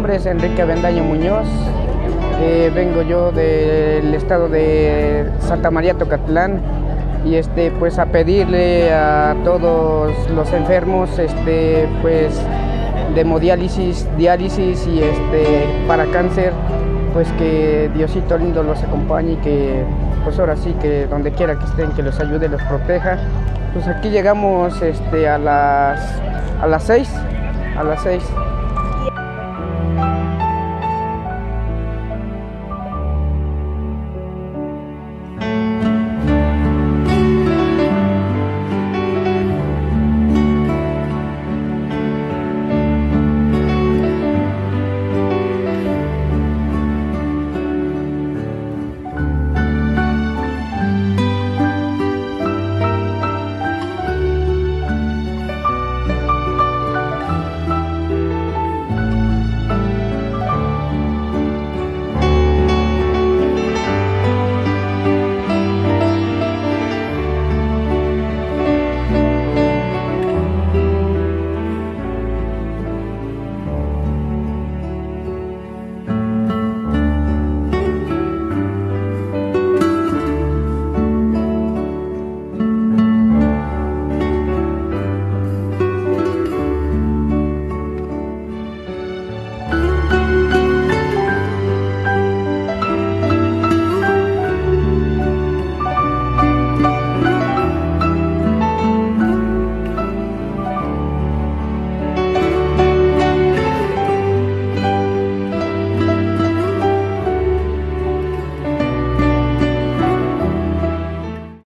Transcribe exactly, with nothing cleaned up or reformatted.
nombre es Enrique Avendaño Muñoz. Eh, vengo yo del estado de Santa María Tocatlán y este pues a pedirle a todos los enfermos este pues de hemodiálisis, diálisis y este para cáncer, pues que Diosito lindo los acompañe y que pues ahora sí que donde quiera que estén, que los ayude, los proteja. Pues aquí llegamos este a las a las seis, a las seis.